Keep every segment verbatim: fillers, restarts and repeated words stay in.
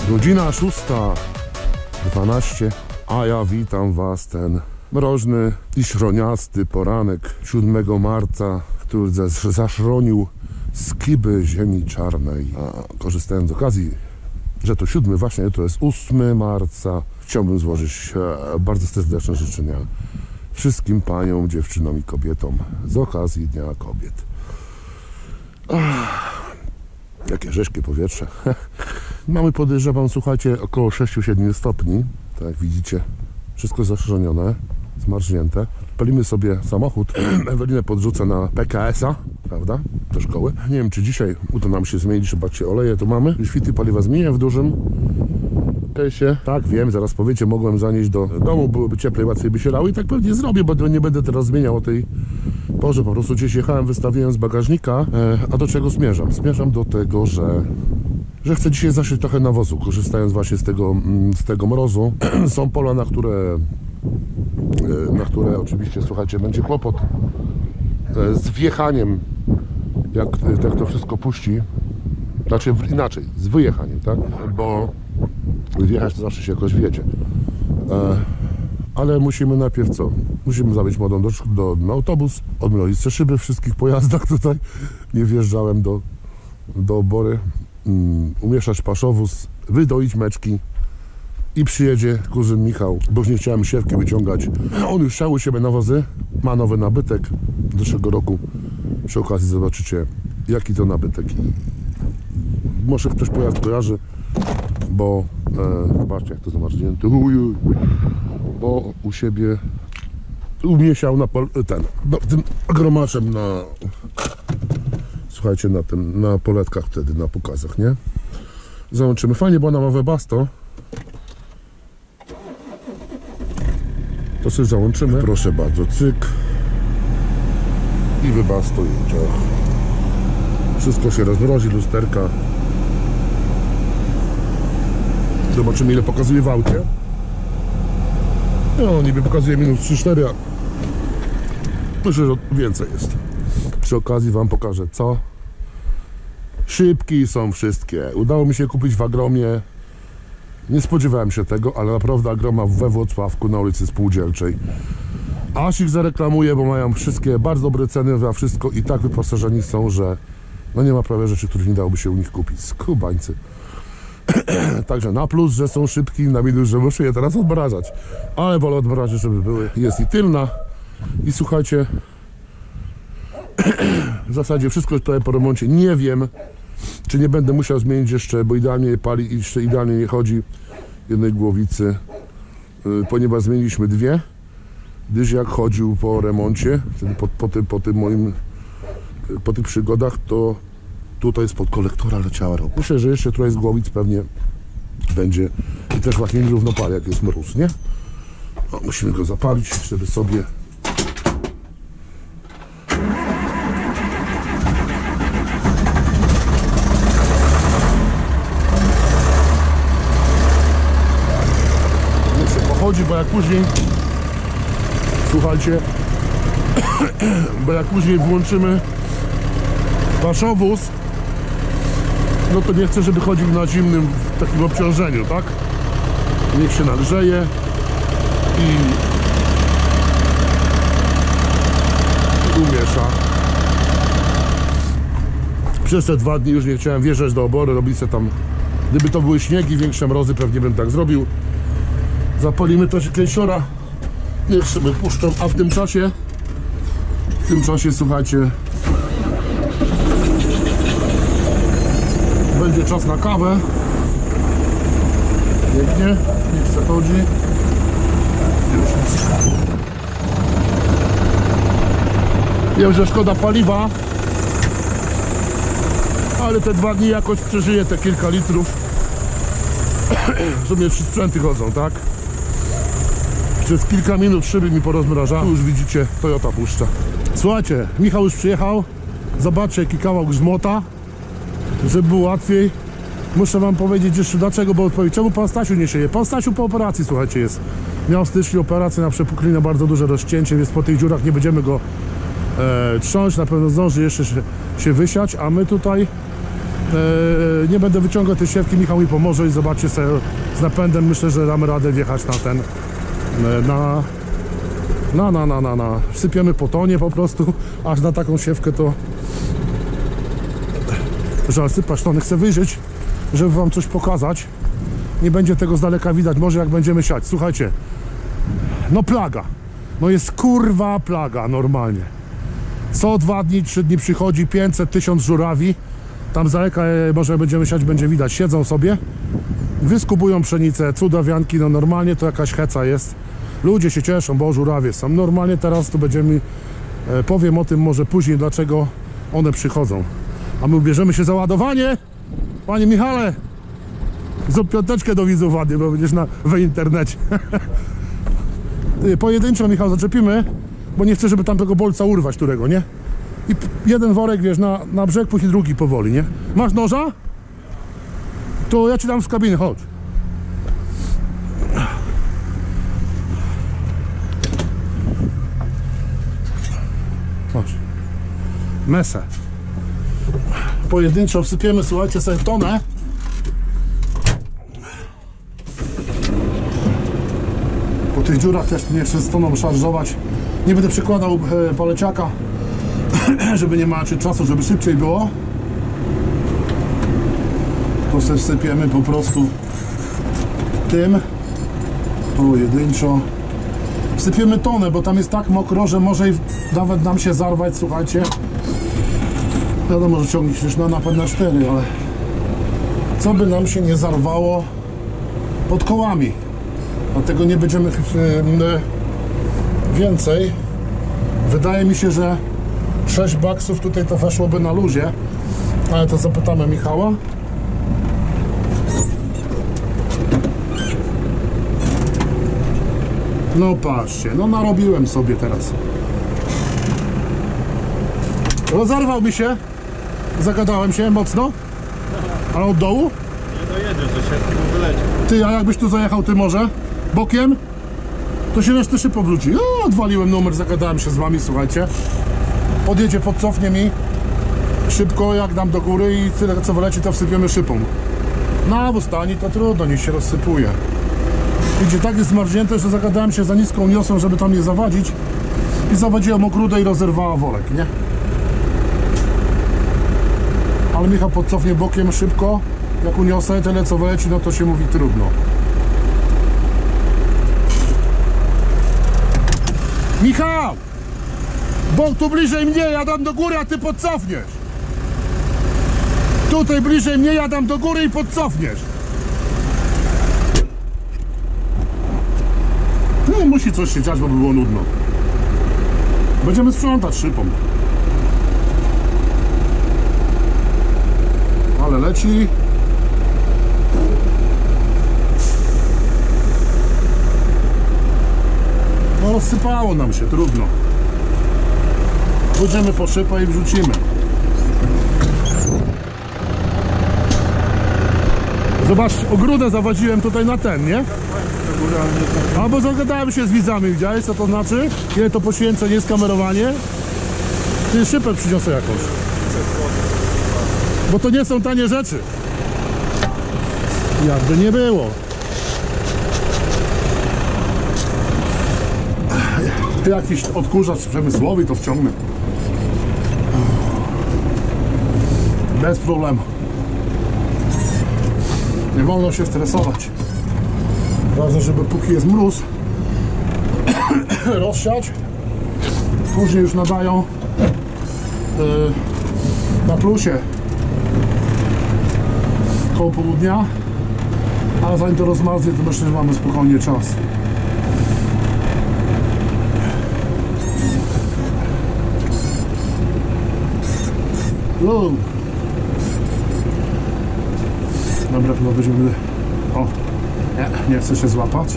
Godzina szósta dwanaście, a ja witam was ten mroźny i śroniasty poranek siódmego marca, który zaszronił skiby ziemi czarnej. A korzystając z okazji, że to siódmy, właśnie to jest ósmy marca, chciałbym złożyć bardzo serdeczne życzenia wszystkim paniom, dziewczynom i kobietom z okazji Dnia Kobiet. Ach, jakie rzeźkie powietrze. Mamy, podejrzewam, słuchajcie, około sześć siedem stopni. Tak jak widzicie, wszystko zaszczonione, zmarznięte. Palimy sobie samochód. Ewelinę podrzucę na P K S-a, prawda, do szkoły. Nie wiem, czy dzisiaj uda nam się zmienić, zobaczcie, oleje tu mamy. Świty paliwa zmienię w dużym kesie. Tak, wiem, zaraz powiecie, mogłem zanieść do domu, byłoby cieplej, łatwiej by się lało i tak pewnie zrobię, bo nie będę teraz zmieniał o tej porze. Po prostu gdzieś jechałem, wystawiłem z bagażnika. E, a do czego zmierzam? Zmierzam do tego, że że chcę dzisiaj zasiąść trochę nawozu, korzystając właśnie z tego, z tego mrozu. Są pola, na które, na które oczywiście, słuchajcie, będzie kłopot z wjechaniem, jak, jak to wszystko puści. Znaczy inaczej, z wyjechaniem, tak? Bo wjechać to zawsze się jakoś wiedzie. Ale musimy najpierw co? Musimy zabrać młodą do, do, na autobus, odmrozić te szyby w wszystkich pojazdach tutaj. Nie wjeżdżałem do, do obory. Um, umieszać paszowóz, wydoić meczki i przyjedzie kuzyn Michał, bo już nie chciałem siewki wyciągać. On już chciał u siebie nawozy, ma nowy nabytek do zeszłego roku. Przy okazji zobaczycie, jaki to nabytek. I może ktoś pojazd kojarzy, bo e, zobaczcie, jak to zamarznięte, bo u siebie umiesiał na pol, ten, no, tym agromaszem na, słuchajcie, na tym, na poletkach wtedy, na pokazach, nie? Załączymy. Fajnie, bo ona ma webasto. To sobie załączymy. Proszę bardzo, cyk. I webasto i ciach. Wszystko się rozmrozi, lusterka. Zobaczymy, ile pokazuje w aucie. No, niby pokazuje minus trzy cztery, a myślę, że więcej jest. Przy okazji wam pokażę, co. Szybki są wszystkie. Udało mi się kupić w Agromie. Nie spodziewałem się tego, ale naprawdę Agroma we Włocławku na ulicy Spółdzielczej. Aż ich zareklamuję, bo mają wszystkie bardzo dobre ceny za wszystko i tak wyposażeni są, że no nie ma prawie rzeczy, których nie dałoby się u nich kupić. Skubańcy. Także na plus, że są szybki, na minus, że muszę je teraz odmrażać. Ale wolę odmrażać, żeby były. Jest i tylna. I słuchajcie, w zasadzie wszystko tutaj po remoncie. Nie wiem, czy nie będę musiał zmienić jeszcze, bo idealnie je pali i jeszcze idealnie nie chodzi jednej głowicy, ponieważ zmieniliśmy dwie, gdyż jak chodził po remoncie, wtedy po, po, tym, po tym moim, po tych przygodach, to tutaj spod kolektora leciała ropa. Myślę, że jeszcze któraś z głowic pewnie będzie i też właśnie nierówno pali, jak jest mróz, nie? No, musimy go zapalić, żeby sobie chodzi, bo jak później, słuchajcie, bo jak później włączymy paszowóz, no to nie chcę, żeby chodził na zimnym takim obciążeniu, tak? Niech się nagrzeje i, i umiesza. Przez te dwa dni już nie chciałem wjeżdżać do obory, robić sobie tam, gdyby to były śniegi, większe mrozy, pewnie bym tak zrobił. Zapalimy też klęsiora, niech sobie puszczą, a w tym czasie, w tym czasie, słuchajcie, będzie czas na kawę. Pięknie, niech se chodzi. Już jest. Wiem, że szkoda paliwa, ale te dwa dni jakoś przeżyję te kilka litrów. W sumie wszystkie sprzęty chodzą, tak? Przez kilka minut szyby mi porozmraża. Tu już widzicie, Toyota puszcza. Słuchajcie, Michał już przyjechał. Zobaczcie, jaki kawał grzmota. Żeby było łatwiej. Muszę wam powiedzieć jeszcze dlaczego, bo odpowiedź, czemu pan Stasiu nie sieje? Pan Stasiu po operacji, słuchajcie, jest. Miał w styczniu operację na przepuklinę, bardzo duże rozcięcie, więc po tych dziurach nie będziemy go e, trząść. Na pewno zdąży jeszcze się, się wysiać, a my tutaj Yy, nie będę wyciągał tej siewki, Michał mi pomoże i zobaczcie sobie z napędem, myślę, że damy radę wjechać na ten, yy, na, na, na, na, na, na. Sypiemy po tonie po prostu, aż na taką siewkę to żal sypać tony. Chcę wyjrzeć, żeby wam coś pokazać. Nie będzie tego z daleka widać, może jak będziemy siać. Słuchajcie, no plaga, no jest kurwa plaga normalnie. Co dwa dni, trzy dni przychodzi pięćset, tysiąc żurawi. Tam z daleka może będziemy siać, będzie widać. Siedzą sobie, wyskubują pszenicę, cudawianki, no normalnie to jakaś heca jest. Ludzie się cieszą, bo żurawie są. Normalnie teraz tu będziemy, e, powiem o tym może później, dlaczego one przychodzą. A my ubierzemy się za ładowanie. Panie Michale, zrób piąteczkę do widzów ładnie, bo będziesz na, w internecie. Pojedynczo, Michał, zaczepimy, bo nie chcę, żeby tam tego bolca urwać, którego, nie? I jeden worek, wiesz, na, na brzeg, później drugi powoli, nie? Masz noża? To ja ci dam z kabiny, chodź. Chodź. Mesę. Pojedynczo wsypiemy, słuchajcie, sobie tonę. Po tych dziurach też nie chcę z toną szarżować. Nie będę przykładał e, paleciaka, żeby nie macie czasu, żeby szybciej było. To sobie wsypiemy po prostu tym pojedynczo. Wsypiemy tonę, bo tam jest tak mokro, że może i nawet nam się zarwać, słuchajcie. Wiadomo, że ciągnik już na napad na cztery, ale co by nam się nie zarwało pod kołami. Dlatego nie będziemy więcej. Wydaje mi się, że sześć baksów tutaj to weszłoby na luzie, ale to zapytamy Michała. No patrzcie, no narobiłem sobie teraz. Rozerwał mi się. Zagadałem się mocno. Ale od dołu? Nie dojedziesz, że siatki mu wyleci. Ty, a jakbyś tu zajechał ty może? Bokiem? To się resztę szybko wróci. O, odwaliłem numer, zagadałem się z wami, słuchajcie. Podjedzie, podcofnie mi szybko, jak dam do góry i tyle co wyleci, to wsypiemy szypą. Na wustani to trudno, niech się rozsypuje. Widzicie, tak jest zmarznięte, że zagadałem się za niską niosą, żeby tam nie zawadzić. I zawadziłem ogródę i rozerwała worek, nie? Ale Michał podcofnie bokiem szybko. Jak uniosę tyle co wyleci, no to się mówi trudno. Michał! Bo tu bliżej mnie, ja dam do góry, a ty podcofniesz. Tutaj bliżej mnie, ja dam do góry i podcofniesz. No musi coś się dziać, bo by było nudno. Będziemy sprzątać szypą. Ale leci. No rozsypało nam się, trudno. Pójdziemy po szypę i wrzucimy. Zobacz, ogródę zawadziłem tutaj na ten, nie? Albo zagadałem się z widzami, widziałeś co to znaczy? Ile to poświęcenie, skamerowanie? Ty szypę przyniosę jakąś. Bo to nie są tanie rzeczy. Jakby nie było. Ty jakiś odkurzacz przemysłowy to wciągnę. Bez problemu. Nie wolno się stresować. Ważne, żeby póki jest mróz rozsiać. Później już nadają yy, na plusie koło południa. Ale zanim to rozmarznie, to myślę, że mamy spokojnie czas. Wow. Dobra, chyba będziemy... O, nie, nie chcę się złapać.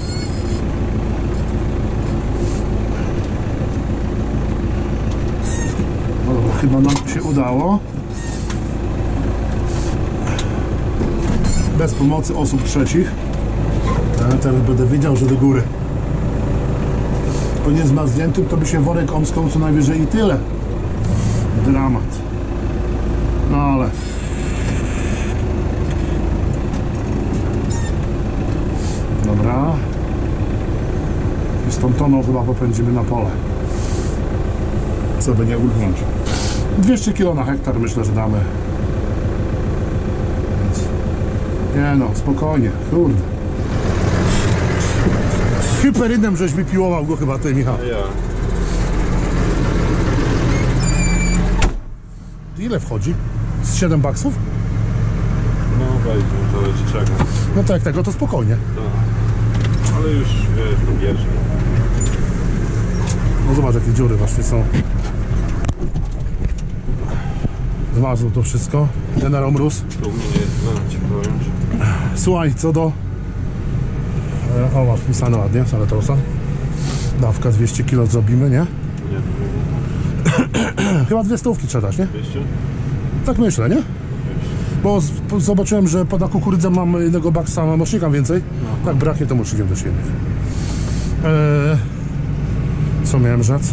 No dobra, chyba nam się udało. Bez pomocy osób trzecich. Ja teraz będę wiedział, że do góry. Po niezmarzniętym to by się worek omskał co najwyżej i tyle. Dramat. No ale Z tą toną chyba popędzimy na pole. Co by nie ulgnąć. dwieście kilo na hektar myślę, że damy. Więc... Nie no, spokojnie, kurde. Hyperydem żeś wypiłował go chyba ty, Michał. Ja. Ile wchodzi? Z siedem baksów? No wejdzie, zależy czego. No tak, tego to spokojnie. Tak. Ale już wiesz, to bierze. No zobacz jakie dziury właśnie są. Zmarzło to wszystko. Generał Mróz. Tu mnie nie jest, no ci powiem. Słuchaj, co do... E, o, masz wpisane ładnie, saletosa. Dawka dwieście kilo zrobimy, nie? Nie, Chyba dwie stówki trzeba dać, nie? dwieście? Tak myślę, nie? Bo z, po, zobaczyłem, że pod kukurydzę mam jednego baksa, mam mocznika więcej. Aha. Tak braknie, to mocznikiem też jednych. E, co miałem rzec?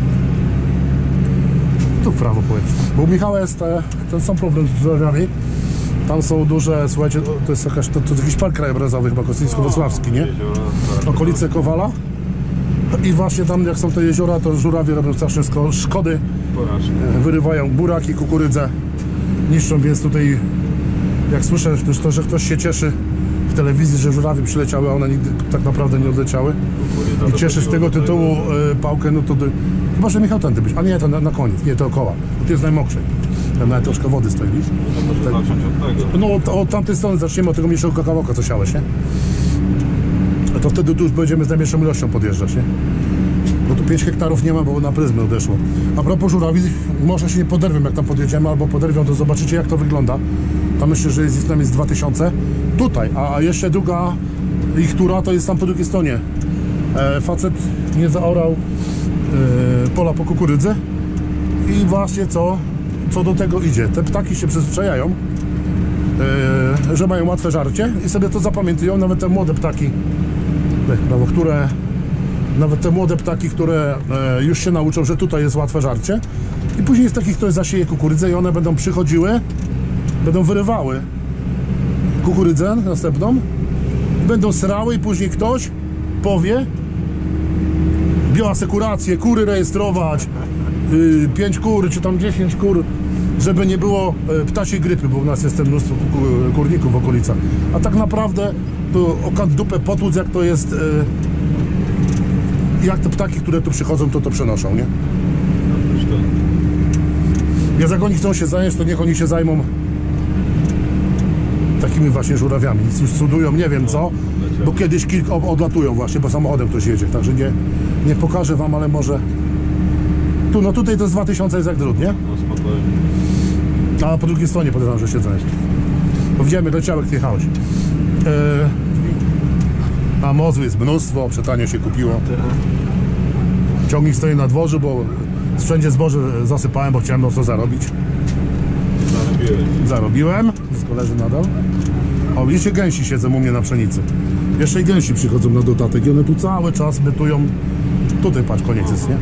Tu w prawo powiedz. Bo u Michała jest e, ten sam problem z drzewami. Tam są duże, słuchajcie, to jest jakaś, to, to jakiś park krajobrazowy, chyba Kostyńsko-Wrocławski, nie? Jeziora, tak. Okolice Kowala. I właśnie tam, jak są te jeziora, to żurawie robią straszne sko- szkody. Porażka. Wyrywają buraki, kukurydzę, niszczą, więc tutaj, jak słyszę też to, że ktoś się cieszy w telewizji, że żurawie przyleciały, a one nigdy tak naprawdę nie odleciały. I cieszy z tego tytułu y, pałkę, no to do, chyba, że Michał tędy być, a nie, to na, na koniec, nie, to okoła, bo tu jest najmokrzej. Tam nawet troszkę wody stoi, widzisz? To może zacząć od tego. No od, od tamtej strony zaczniemy, od tego mniejszego kawałka, co siałeś, nie? A to wtedy tu już będziemy z najmniejszą ilością podjeżdżać, nie? Bo tu pięć hektarów nie ma, bo na pryzmy odeszło. A propos żurawi, może się nie poderwią, jak tam podjedziemy, albo poderwią, to zobaczycie, jak to wygląda. Tam myślę, że jest ich tam jest dwa tysiące. Tutaj, a, a jeszcze druga ich tura to jest tam po drugiej stronie. E, facet nie zaorał e, pola po kukurydzy i właśnie co, co do tego idzie. Te ptaki się przyzwyczajają, e, że mają łatwe żarcie i sobie to zapamiętują, nawet te młode ptaki, prawo, które nawet te młode ptaki, które e, już się nauczą, że tutaj jest łatwe żarcie i później z takich ktoś zasieje kukurydzę i one będą przychodziły, będą wyrywały kukurydzę następną, będą srały i później ktoś powie bioasekurację, kury rejestrować, yy, pięć kur czy tam dziesięć kur, żeby nie było e, ptasiej grypy, bo u nas jest mnóstwo kuku- kurników w okolicach, a tak naprawdę to okant dupę potłuc, jak to jest e, jak te ptaki, które tu przychodzą, to to przenoszą, nie? Więc jak oni chcą się zająć, to niech oni się zajmą takimi właśnie żurawiami. Nic już cudują, nie wiem co, bo kiedyś kilka odlatują właśnie, bo samochodem ktoś jedzie, także nie, nie pokażę wam, ale może... Tu, no tutaj to jest dwa tysiące jest jak drut, nie? No spokojnie. A po drugiej stronie podejrzewam, że siedzę. Bo widziałem, jak leciałek ty jechałeś. Eee, a mozu jest mnóstwo, przetanio się kupiło. Ciągnik stoi na dworzu, bo wszędzie zboże zasypałem, bo chciałem mocno zarobić. Zarobiłeś. Zarobiłem, wszystko leży nadal. O, widzicie, gęsi siedzą u mnie na pszenicy. Jeszcze i gęsi przychodzą na dodatek i one tu cały czas bytują. Tutaj patrz, koniec jest, nie?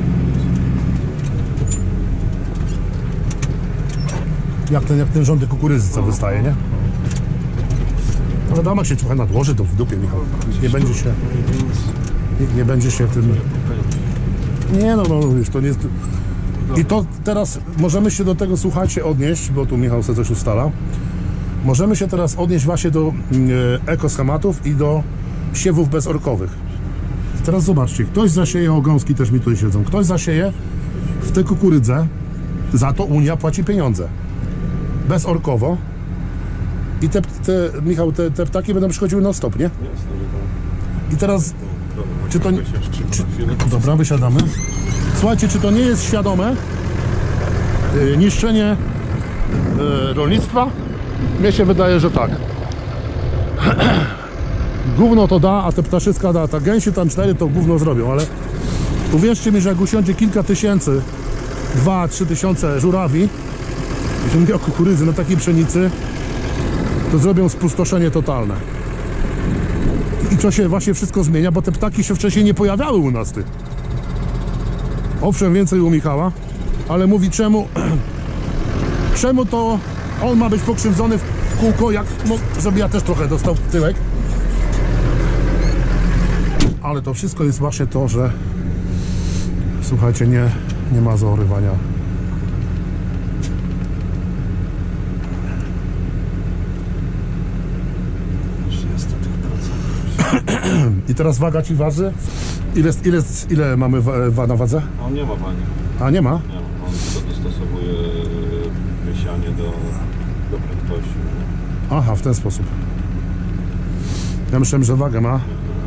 Jak ten, jak ten rządy kukurydzy, co wystaje, nie? Ale dama się trochę nadłoży, to w dupie, Michał. Nikt nie będzie się... Nikt nie będzie się tym... Nie no, no wiesz, to nie jest... I to teraz możemy się do tego, słuchajcie, odnieść, bo tu Michał sobie coś ustala. Możemy się teraz odnieść właśnie do e, ekoschematów i do siewów bezorkowych. Teraz zobaczcie, ktoś zasieje, o gąski też mi tutaj siedzą, ktoś zasieje w tę kukurydzę, za to Unia płaci pieniądze. Bezorkowo. I te, te Michał, te, te ptaki będą przychodziły non stop, nie? Jasne, że tak. I teraz, Dobra, czy to... się wstrzymam Czy, na chwilę. dobra, wysiadamy. Słuchajcie, czy to nie jest świadome yy, niszczenie yy, rolnictwa? Mnie się wydaje, że tak. Gówno to da, a te ptaszyska da. Ta gęsi tam cztery to gówno zrobią, ale uwierzcie mi, że jak usiądzie kilka tysięcy, dwa, trzy tysiące żurawi, jeśli mówię o kukurydzy na takiej pszenicy, to zrobią spustoszenie totalne. I to się właśnie wszystko zmienia, bo te ptaki się wcześniej nie pojawiały u nas, ty. Owszem, więcej u Michała, ale mówi czemu czemu to on ma być pokrzywdzony w kółko, jak, no, żeby ja też trochę dostał w tyłek. ale to wszystko jest właśnie to, że słuchajcie, nie, nie ma zaorywania. trzydzieści procent. I teraz waga ci waży? Ile, ile, ile mamy wa, wa na wadze? On nie ma wagi. A nie ma? Nie ma. On tylko dostosowuje wysianie do, do prędkości. Aha, w ten sposób. Ja myślałem, że wagę ma.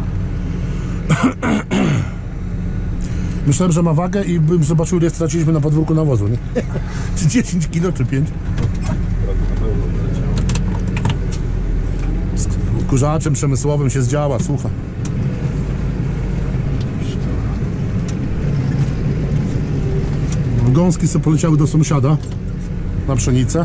Myślałem, że ma wagę i bym zobaczył, ile straciliśmy na podwórku nawozu, nie? Czy dziesięć kilo, czy pięć? Z kurzaczem przemysłowym się zdziała, słuchaj. Gąski sobie poleciały do sąsiada na pszenicę.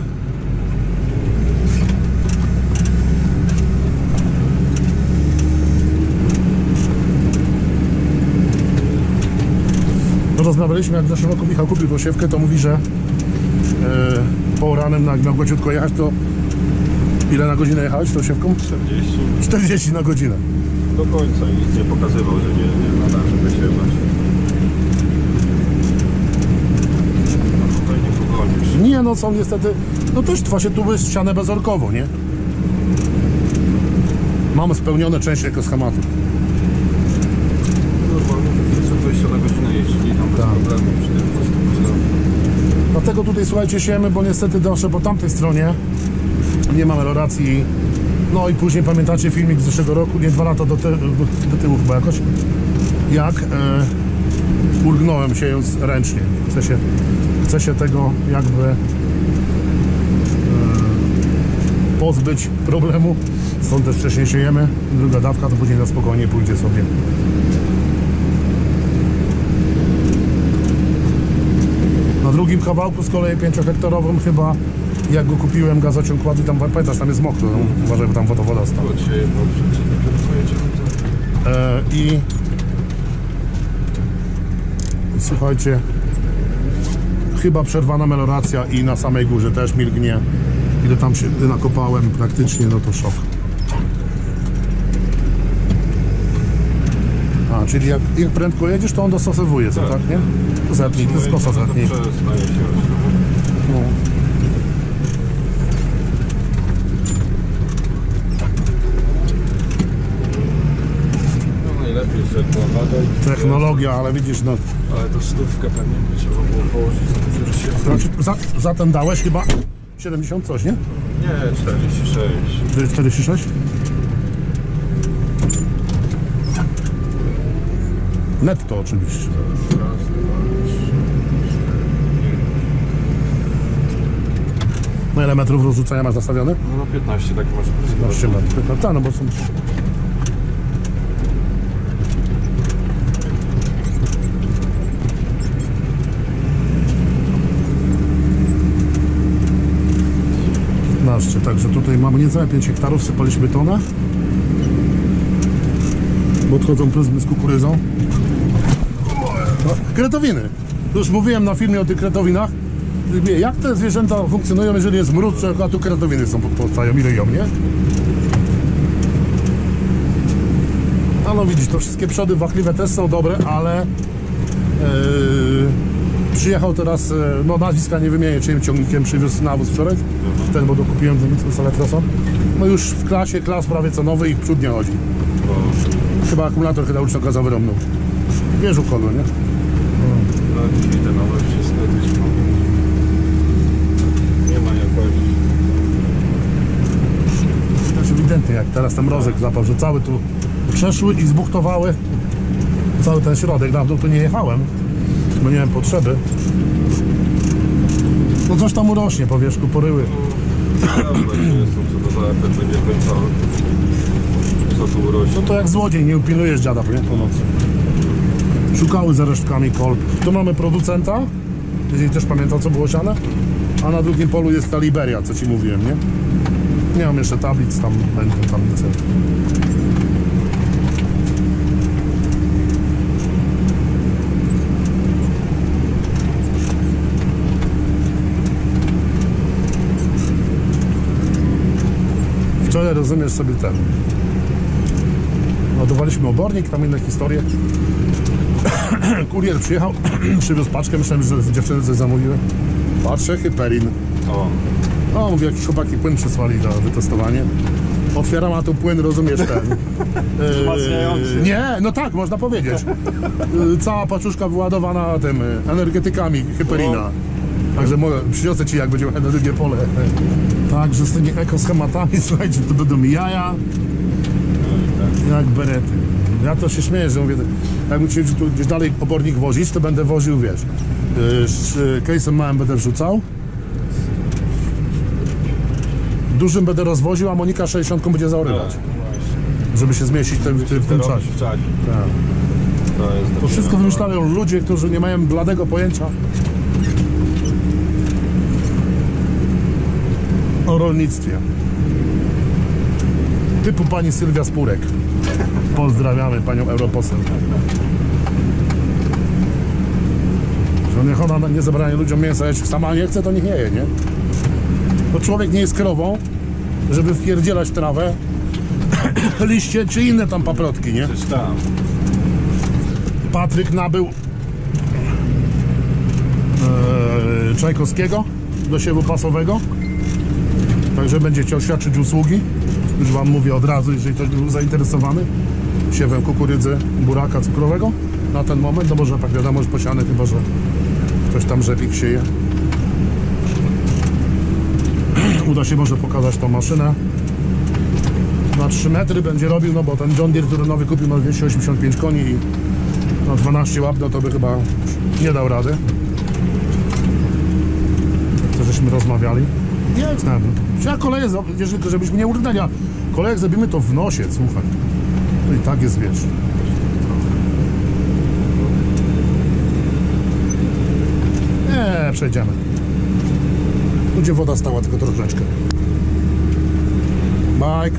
Rozmawialiśmy, jak w zeszłym roku Michał kupił tą siewkę, to mówi, że e, po ranem, jak miał gociutko jechać, to ile na godzinę jechałeś tą siewką? czterdzieści. czterdzieści na godzinę. Do końca i nic nie pokazywał, że nie, nie nada, żeby się bać. No tutaj nie pogonisz. Nie, no są niestety, no też właśnie tu jest ścianę bezorkową, nie? Mamy spełnione części jako schematu. Normalnie to dwadzieścia na godzinę jeździ, tam bez Tak. problemu. przy tym po prostu. Dlatego tutaj, słuchajcie, siemy, bo niestety zawsze po tamtej stronie nie ma meloracji. No i później pamiętacie filmik z zeszłego roku, nie dwa lata do, ty, do, do tyłu chyba jakoś, jak e, urgnąłem siejąc ręcznie. Chcę się, chcę się tego jakby e, pozbyć problemu, stąd też wcześniej siejemy. Druga dawka to później na spokojnie pójdzie sobie. Na drugim kawałku z kolei pięciohektarowym chyba, jak go kupiłem, gazociąg kładł i tam, pamiętasz, tam jest mokro, no, uważaj, bo tam wodowoda stała. Od siebie poprzeć, dopiero pojedziemy tam. E, I słuchajcie, chyba przerwana meloracja i na samej górze też milgnie. Ile tam się nakopałem praktycznie, no to szok. A, czyli jak, jak prędko jedziesz, to on dostosowuje, co, Tak. tak, nie? Zetnij, to jest kosa zetnij. Przestaje się No. No najlepiej, że była waga i... Technologia, ale widzisz, no. Ale to stówkę pewnie by trzeba było położyć za to, że się... Znaczy, za, za ten dałeś chyba siedemdziesiąt coś, nie? Nie, czterdzieści sześć. czterdzieści sześć? Netto oczywiście. Raz, dwa, trzy, No ile metrów rozrzucenia masz nastawione? no, no piętnaście, taki masz piętnaście metrów. No, tak, no bo są... piętnaście, także tutaj mamy niecałe pięć hektarów, sypaliśmy tonę. Bo odchodzą pryzmy z kukurydzą. No, kretowiny. Już mówiłem na filmie o tych kretowinach. Jak te zwierzęta funkcjonują, jeżeli jest mróz, a tu kretowiny są powstają i ryją, nie? A no widzisz, to wszystkie przody wachliwe też są dobre, ale yy, przyjechał teraz, yy, no nazwiska nie wymienię, czyim ciągnikiem przywiózł nawóz wczoraj, ten, bo dokupiłem ten z Aletrosa. No już w klasie, klas prawie co nowy i przód nie chodzi. bo Chyba akumulator hydrauliczno-gazowy rąbnął. Wiesz u kogo, nie? no, dzisiaj te nowe wszystko gdzieś mam. Nie ma jakości. Też ewidentnie, jak teraz ten mrozek zapał, że całe tu przeszły i zbuchtowały cały ten środek. Na dół tu nie jechałem, bo nie miałem potrzeby. No coś tam urośnie po wierzchu, poryły. Jasne, że jestem, co to za efekt będzie końcowy. Co tu urośnie. No to jak złodziej, nie upilnujesz dziada, nie? Po nocy. Szukały za resztkami kol. Tu mamy producenta, jeżeli też pamiętam, co było siane, a na drugim polu jest ta Liberia, co ci mówiłem, nie? Nie mam jeszcze tablic, tam będą tablice. Wczoraj, rozumiesz, sobie ten Ładowaliśmy obornik, tam inne historie. Kurier przyjechał, przywiózł paczkę, myślałem, że dziewczyny coś zamówiły. Patrzę, Hyperin. O, O, mówię, jakiś chłopaki płyn przysłali na wytestowanie. Otwieram, a tu płyn, rozumiesz, ten... Wzmacniający. nie, no tak, można powiedzieć. Yy, Cała paczuszka wyładowana tym yy, energetykami Hyperina. Także mogę, przyniosę ci, jak będziemy na drugie pole. Także z tymi ekoschematami, słuchajcie, to będą jaja jak berety. Ja to się śmieję, że mówię, jakbym chciał tu gdzieś dalej obornik wozić, to będę woził, wiesz, yy, z case'em małym będę wrzucał. Dużym będę rozwoził, a Monika sześćdziesiątką będzie zaorywać, żeby się zmieścić w tym, w tym, w tym czasie. w czasie. Tak. To jest To wszystko wymyślają ludzie, którzy nie mają bladego pojęcia o rolnictwie. Typu pani Sylwia Spurek. Pozdrawiamy panią europoseł. Że niech ona nie zabrania ludziom mięsa, jeśli sama nie chce, to niech nie je, nie? Bo człowiek nie jest krową, żeby wpierdzielać trawę, liście czy inne tam paprotki, nie? Przecież tam. Patryk nabył e, Czajkowskiego do siewu pasowego, także będzie chciał świadczyć usługi. Już wam mówię od razu, jeżeli ktoś był zainteresowany siewem kukurydzy, buraka cukrowego na ten moment, no może tak wiadomo, że posiany, chyba że ktoś tam rzepik sieje. Uda się może pokazać tą maszynę. Na trzy metry będzie robił, no bo ten John Deere, który nowy kupił, ma dwieście osiemdziesiąt pięć koni i na dwanaście łap, no to by chyba nie dał rady. To żeśmy rozmawiali. Nie znam. Ja koleję, wiesz, tylko żebyśmy nie urnęli, a kolejek zrobimy to w nosie, słuchaj. To i tak jest, wiesz. Nie, przejdziemy. Tu gdzie woda stała, tylko troszeczkę. Bajka.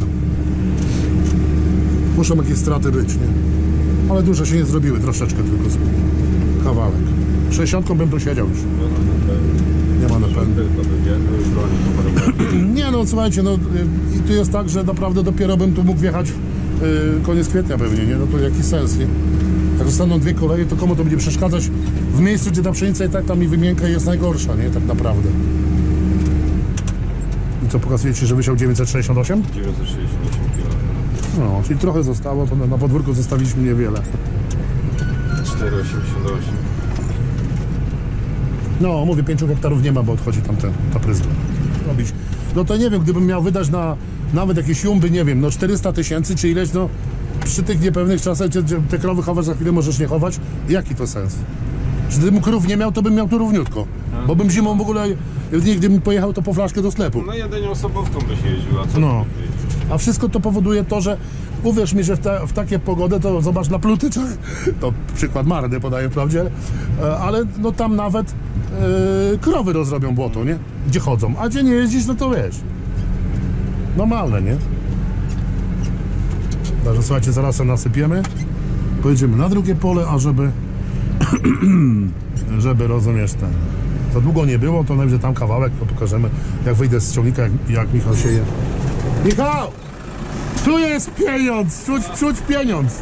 Muszą jakieś straty być, nie? Ale duże się nie zrobiły, troszeczkę tylko z kawałek. sześćdziesiątką bym tu siedział już. Nie ma napędu. Nie no, słuchajcie, no i tu jest tak, że naprawdę dopiero bym tu mógł wjechać yy, koniec kwietnia pewnie, nie? No to jaki sens, nie? Jak zostaną dwie koleje, to komu to będzie przeszkadzać w miejscu, gdzie ta pszenica i tak tam i wymienka jest najgorsza, nie? Tak naprawdę. I co, pokazujecie, że wysiał dziewięćset sześćdziesiąt osiem? dziewięćset sześćdziesiąt osiem kilo. No, czyli trochę zostało, to na, na podwórku zostawiliśmy niewiele. cztery osiemdziesiąt osiem. No, mówię, pięciu hektarów nie ma, bo odchodzi tam ten, ta pryzma. Robić. No to nie wiem, gdybym miał wydać na nawet jakieś jumby, nie wiem, no czterysta tysięcy czy ileś, no przy tych niepewnych czasach, gdzie, gdzie te krowy chowasz, za chwilę możesz nie chować, jaki to sens? Że gdybym krów nie miał, to bym miał tu równiutko. Bo bym zimą w ogóle, gdybym pojechał, to po flaszkę do sklepu. No jedynie osobówką byś jeździł, a co No. ty byś jeździł? A wszystko to powoduje to, że uwierz mi, że w, te, w takie pogody, to zobacz na Plutyczach, to przykład marny podaję wprawdzie, e, ale no tam nawet e, krowy rozrobią błoto, nie? Gdzie chodzą, a gdzie nie jeździsz, no to wiesz. Normalne, nie? Także słuchajcie, zaraz się nasypiemy, pojedziemy na drugie pole, a żeby żeby, rozumiesz, ten za długo nie było, to najwyżej tam kawałek, to pokażemy, jak wyjdę z ciągnika, jak, jak Michał sieje. Michał! Tu jest pieniądz! Czuć, czuć pieniądz!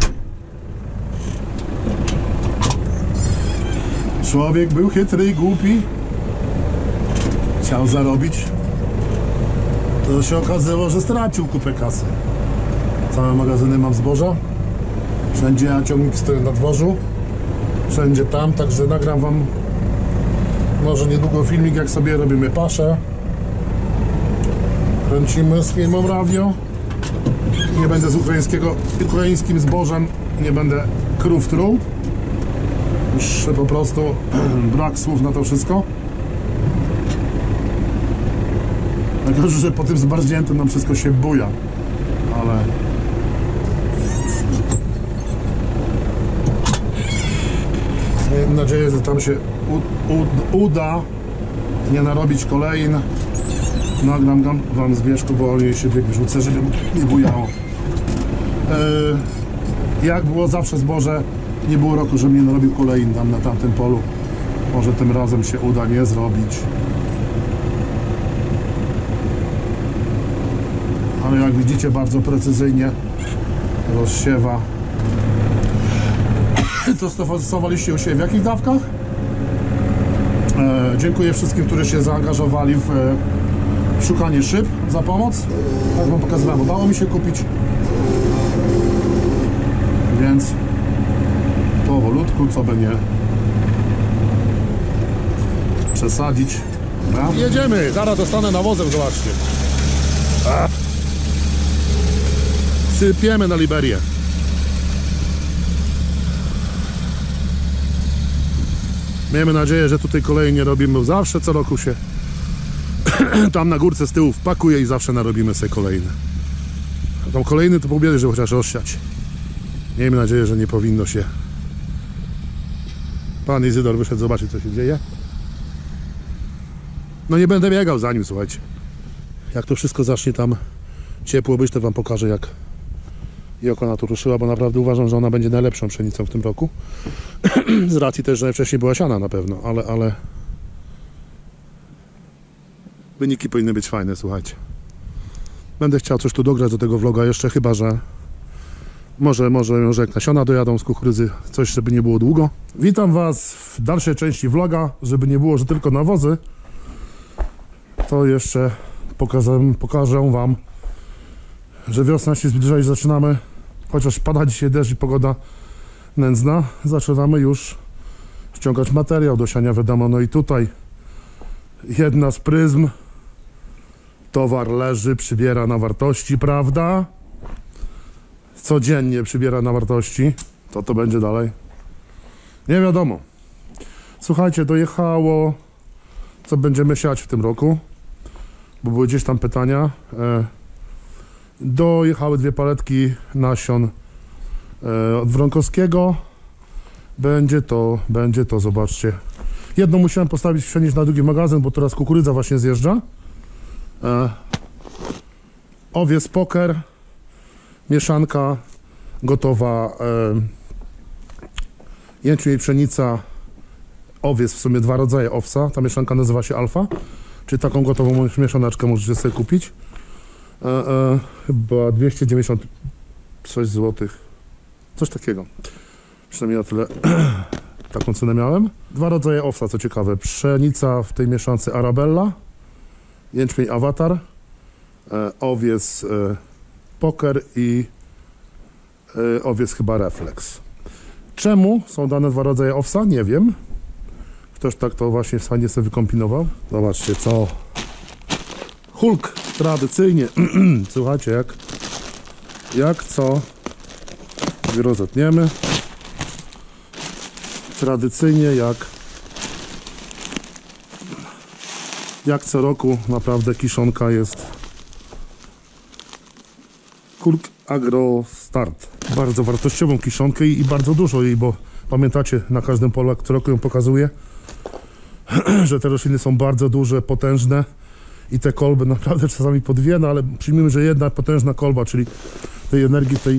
Człowiek był chytry i głupi. Chciał zarobić. To się okazało, że stracił kupę kasy. Całe magazyny mam zboża. Wszędzie ja ciągnik stoję na dworzu. Wszędzie tam, także nagram wam może niedługo filmik, jak sobie robimy paszę. Kręcimy z firmą Radio. Nie będę z ukraińskiego, ukraińskim zbożem, nie będę krów truł. Już po prostu brak słów na to wszystko. Jako, że po tym zbarzniętym nam wszystko się buja. Ale... Miejmy nadzieję, że tam się u, u, uda nie narobić kolejn. Nagram wam z wierzchu, bo oni się bieg wrzucę, żeby nie bujało. Yy, jak było zawsze zboże, nie było roku, żebym nie narobił kolejn tam na tamtym polu. Może tym razem się uda nie zrobić. Ale jak widzicie, bardzo precyzyjnie rozsiewa. To stosowaliście u siebie w jakich dawkach? E, dziękuję wszystkim, którzy się zaangażowali w, w szukanie szyb za pomoc. Tak wam pokazywałem, udało mi się kupić. Więc powolutku, co by nie przesadzić. Dobra. Jedziemy, zaraz dostanę nawozem, zobaczcie. A. Sypiemy na Liberię. Miejmy nadzieję, że tutaj kolei nie robimy, bo zawsze co roku się tam na górce z tyłu wpakuje i zawsze narobimy sobie kolejne. A tam kolejny to pobiedę, że chociaż rozsiać. Miejmy nadzieję, że nie powinno się. Pan Izydor wyszedł zobaczyć, co się dzieje. No nie będę biegał za nim, słuchajcie. Jak to wszystko zacznie tam ciepło być, to wam pokażę, jak jak ona tu ruszyła, bo naprawdę uważam, że ona będzie najlepszą pszenicą w tym roku. Z racji też, że wcześniej była siana na pewno, ale, ale wyniki powinny być fajne, słuchajcie. Będę chciał coś tu dograć do tego vloga jeszcze, chyba że może, może, może jak nasiona dojadą z kukurydzy, coś, żeby nie było długo. Witam was w dalszej części vloga, żeby nie było, że tylko nawozy. To jeszcze pokażę, pokażę wam, że wiosna się zbliża i zaczynamy, chociaż pada dzisiaj deszcz i pogoda nędzna, zaczynamy już ściągać materiał do siania, wiadomo. No i tutaj jedna z pryzm, towar leży, przybiera na wartości, prawda? Codziennie przybiera na wartości. Co to będzie dalej? Nie wiadomo. Słuchajcie, dojechało, co będziemy siać w tym roku, bo były gdzieś tam pytania. E, Dojechały dwie paletki nasion e, od Wronkowskiego. Będzie to, będzie to, zobaczcie. Jedną musiałem postawić, przenieść na drugi magazyn, bo teraz kukurydza właśnie zjeżdża. E, owiec poker, mieszanka gotowa, e, jęczmień, pszenica, owiec, w sumie dwa rodzaje owsa. Ta mieszanka nazywa się Alfa, czyli taką gotową mieszaneczkę możecie sobie kupić. E, e, chyba dwieście dziewięćdziesiąt coś złotych, coś takiego, przynajmniej na tyle taką cenę miałem. Dwa rodzaje owsa, co ciekawe, pszenica w tej mieszance Arabella, jęczmień Awatar, e, owiec e, Poker i e, owiec chyba Reflex. Czemu są dane dwa rodzaje owsa? Nie wiem. Ktoś tak to właśnie fajnie sobie wykombinował. Zobaczcie, co Hulk tradycyjnie. Słuchajcie, jak jak co rozetniemy. Tradycyjnie jak jak co roku naprawdę kiszonka jest Hulk Agro Start. Bardzo wartościową kiszonkę i, i bardzo dużo jej, bo pamiętacie, na każdym polu jak co roku ją pokazuję, że te rośliny są bardzo duże, potężne. I te kolby naprawdę czasami po dwie, no ale przyjmijmy, że jedna potężna kolba, czyli tej energii, tej,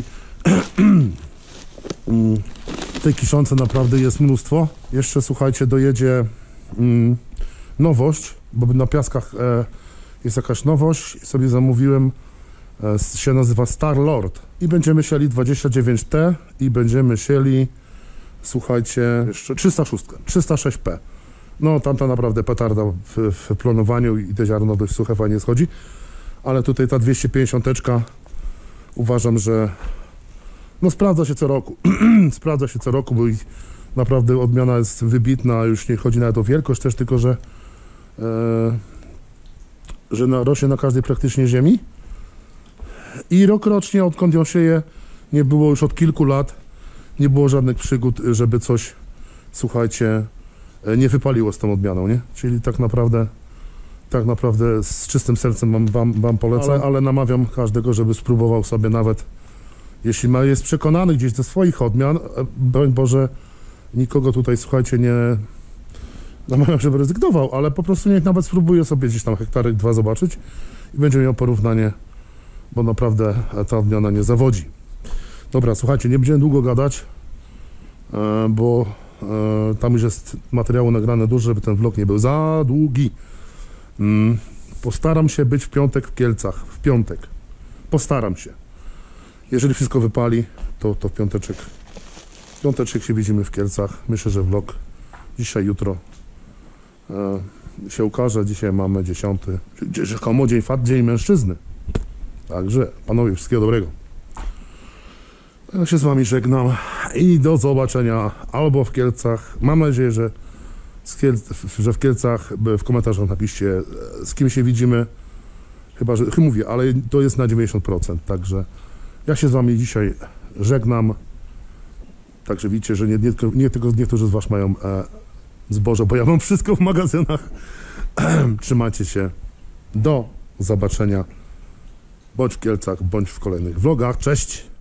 tej kiszonce naprawdę jest mnóstwo. Jeszcze, słuchajcie, dojedzie mm, nowość, bo na piaskach e, jest jakaś nowość i sobie zamówiłem, e, się nazywa Star Lord i będziemy sieli dwadzieścia dziewięć T i będziemy sieli, słuchajcie, jeszcze trzysta sześć, trzysta sześć P. No tamta naprawdę petarda w, w plonowaniu i te ziarno dość suche, fajnie schodzi, ale tutaj ta dwieście pięćdziesiąt uważam, że no sprawdza się co roku. Sprawdza się co roku, bo ich naprawdę odmiana jest wybitna, już nie chodzi nawet o wielkość też, tylko że e, że na, rośnie na każdej praktycznie ziemi i rokrocznie, odkąd ją sieję, nie było już od kilku lat, nie było żadnych przygód, żeby coś, słuchajcie, nie wypaliło z tą odmianą, nie? Czyli tak naprawdę tak naprawdę z czystym sercem wam, wam, wam polecę, ale, ale namawiam każdego, żeby spróbował sobie, nawet jeśli ma, jest przekonany gdzieś do swoich odmian, broń Boże, nikogo tutaj, słuchajcie, nie namawiam, żeby rezygnował, ale po prostu niech nawet spróbuje sobie gdzieś tam hektarek dwa zobaczyć i będzie miał porównanie, bo naprawdę ta odmiana nie zawodzi. Dobra, słuchajcie, nie będziemy długo gadać, bo tam już jest materiału nagrane dużo, żeby ten vlog nie był za długi. Postaram się być w piątek w Kielcach, w piątek. Postaram się. Jeżeli wszystko wypali, to, to w piąteczek. W piąteczek się widzimy w Kielcach. Myślę, że vlog dzisiaj, jutro e, się ukaże. Dzisiaj mamy dziesiąty, czyli rzekomo dzień fat, dzień mężczyzny. Także panowie, wszystkiego dobrego. Ja się z wami żegnam i do zobaczenia albo w Kielcach. Mam nadzieję, że, z Kiel, że w Kielcach w komentarzach napiszcie, z kim się widzimy. Chyba, że mówię, ale to jest na dziewięćdziesiąt procent. Także ja się z wami dzisiaj żegnam. Także widzicie, że nie, nie, nie tylko niektórzy z was mają e, zboże, bo ja mam wszystko w magazynach. Trzymajcie się. Do zobaczenia. Bądź w Kielcach, bądź w kolejnych vlogach. Cześć!